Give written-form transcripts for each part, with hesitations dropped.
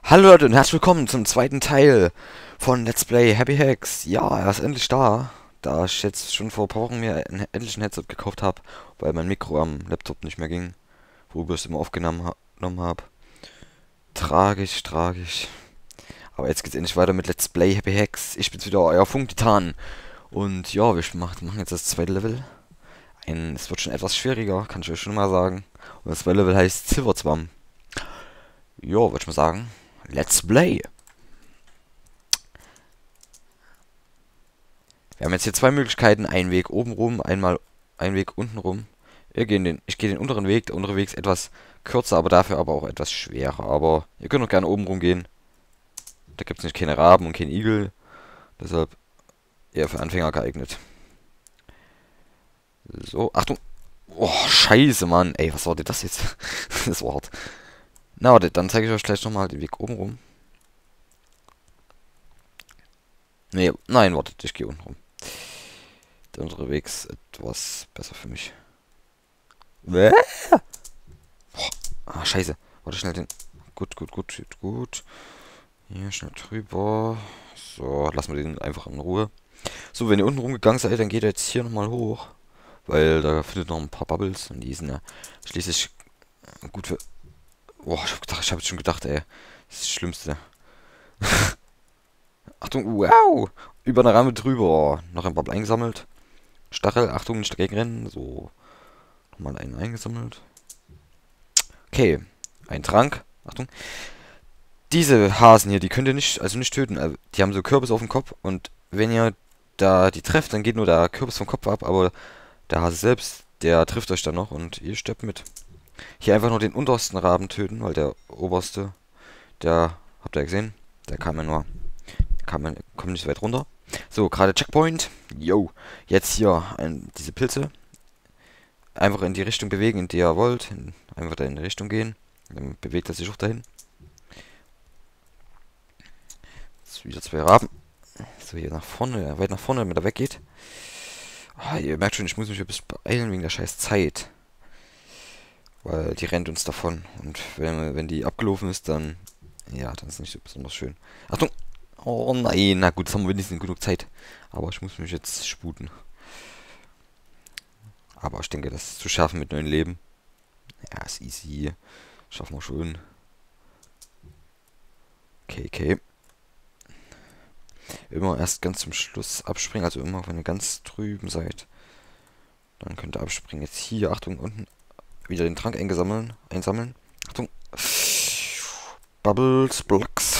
Hallo Leute und herzlich willkommen zum zweiten Teil von Let's Play Happy Hacks. Ja, er ist endlich da, da ich jetzt schon vor ein paar Wochen mir endlich ein Headset gekauft habe, weil mein Mikro am Laptop nicht mehr ging, worüber ich es immer aufgenommen habe. Tragisch, tragisch. Aber jetzt geht's endlich weiter mit Let's Play Happy Hacks. Ich bin's wieder, euer Funktitan. Und ja, wir machen jetzt das zweite Level. Es wird schon etwas schwieriger, kann ich euch schon mal sagen. Und das zweite Level heißt Silverzwam. Ja, würde ich mal sagen. Let's Play. Wir haben jetzt hier zwei Möglichkeiten. Einen Weg oben rum, einmal einen Weg unten rum. Ich gehe den unteren Weg. Der untere Weg ist etwas kürzer, aber dafür aber auch etwas schwerer. Aber ihr könnt auch gerne oben rum gehen. Da gibt es nicht keine Raben und keinen Igel. Deshalb eher für Anfänger geeignet. So, Achtung. Oh, scheiße, Mann. Ey, was war denn das jetzt? Das war hart. Na, warte, dann zeige ich euch gleich nochmal den Weg oben rum. Nee, nein, wartet, ich gehe unten rum. Der untere Weg ist etwas besser für mich. Boah. Ah, scheiße. Warte, schnell den. Gut, gut, gut, gut, gut. Hier, schnell drüber. So, lassen wir den einfach in Ruhe. So, wenn ihr unten rumgegangen seid, dann geht ihr jetzt hier nochmal hoch. Weil da findet noch ein paar Bubbles. Und die sind ja schließlich gut für... Boah, ich hab jetzt schon gedacht, ey. Das ist das Schlimmste. Achtung, wow! Über eine Ramme drüber. Noch ein Bubble eingesammelt. Stachel, Achtung, nicht dagegen rennen. So. Nochmal einen eingesammelt. Okay. Ein Trank. Achtung. Diese Hasen hier, die könnt ihr nicht töten. Also, die haben so Kürbis auf dem Kopf. Und wenn ihr da die trefft, dann geht nur der Kürbis vom Kopf ab. Aber der Hase selbst, der trifft euch dann noch. Und ihr stirbt mit. Hier einfach nur den untersten Raben töten. Weil der oberste, der, habt ihr gesehen? Der kam ja nur, kommt nicht so weit runter. So, gerade Checkpoint. Yo. Jetzt hier diese Pilze. Einfach in die Richtung bewegen, in die ihr wollt. Einfach da in die Richtung gehen. Dann bewegt er sich auch dahin. Jetzt wieder zwei Raben. So, hier nach vorne, weit nach vorne, damit er weggeht. Ah, ihr merkt schon, ich muss mich ein bisschen beeilen wegen der scheiß Zeit. Weil die rennt uns davon. Und wenn die abgelaufen ist, dann... Ja, dann ist es nicht so besonders schön. Achtung! Oh nein, na gut, jetzt haben wir wenigstens genug Zeit. Aber ich muss mich jetzt sputen. Aber ich denke, das ist zu schaffen mit 9 Leben. Ja, ist easy. Schaffen wir schon. Okay, okay. Immer erst ganz zum Schluss abspringen. Also immer, wenn ihr ganz drüben seid. Dann könnt ihr abspringen. Jetzt hier, Achtung, unten wieder den Trank einsammeln. Achtung. Bubbles, Blocks.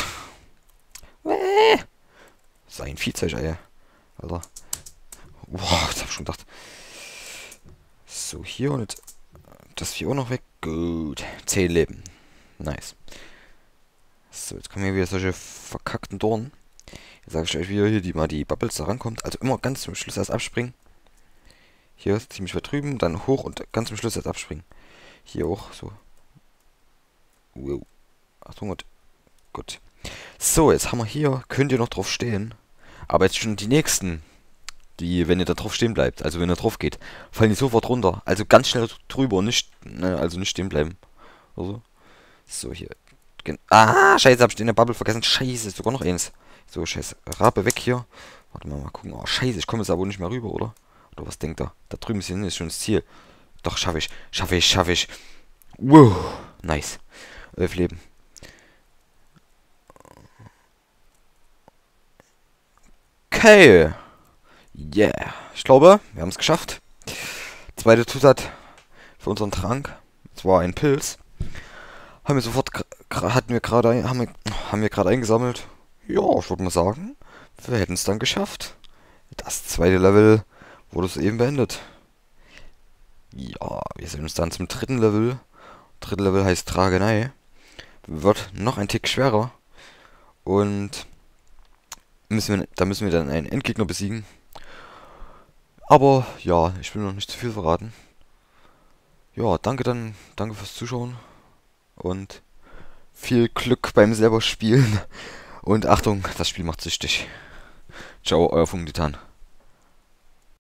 Sein Viehzeug, ey. Alter. Boah, das hab ich schon gedacht. So, hier und jetzt das Vieh auch noch weg. Gut. 10 Leben. Nice. So, jetzt kommen hier wieder solche verkackten Dornen. Jetzt sage ich euch, wie ihr hier die Bubbles da rankommt. Also immer ganz zum Schluss erst abspringen. Hier ist ziemlich weit drüben, dann hoch und ganz zum Schluss erst abspringen. Hier auch so. Wow. Achtung, gut. So, jetzt haben wir hier, könnt ihr noch drauf stehen. Aber jetzt schon die nächsten, die, wenn ihr da drauf stehen bleibt, also wenn ihr drauf geht, fallen die sofort runter. Also ganz schnell drüber und nicht, ne, also nicht stehen bleiben. Also, so, hier. Ah, scheiße, hab ich in der Bubble vergessen. Scheiße, ist sogar noch eins. So, scheiße. Rabe weg hier. Warte mal gucken. Oh, scheiße, ich komme jetzt aber nicht mehr rüber, oder? Oder was denkt er? Da drüben ist schon das Ziel. Doch, schaffe ich. Schaffe ich. Wow, nice. 11 Leben. Okay. Yeah. Ich glaube, wir haben es geschafft. Zweite Zusatz für unseren Trank. Das war ein Pilz. Haben wir gerade eingesammelt. Ja, ich würde mal sagen, wir hätten es dann geschafft. Das zweite Level wurde soeben beendet. Ja, wir sehen uns dann zum dritten Level. Dritte Level heißt Tragenei. Wird noch ein Tick schwerer. Und da müssen wir dann einen Endgegner besiegen. Aber ja, ich will noch nicht zu viel verraten. Ja, danke fürs Zuschauen. Und viel Glück beim selber Spielen. Und Achtung, das Spiel macht süchtig. Ciao, euer Funktitan.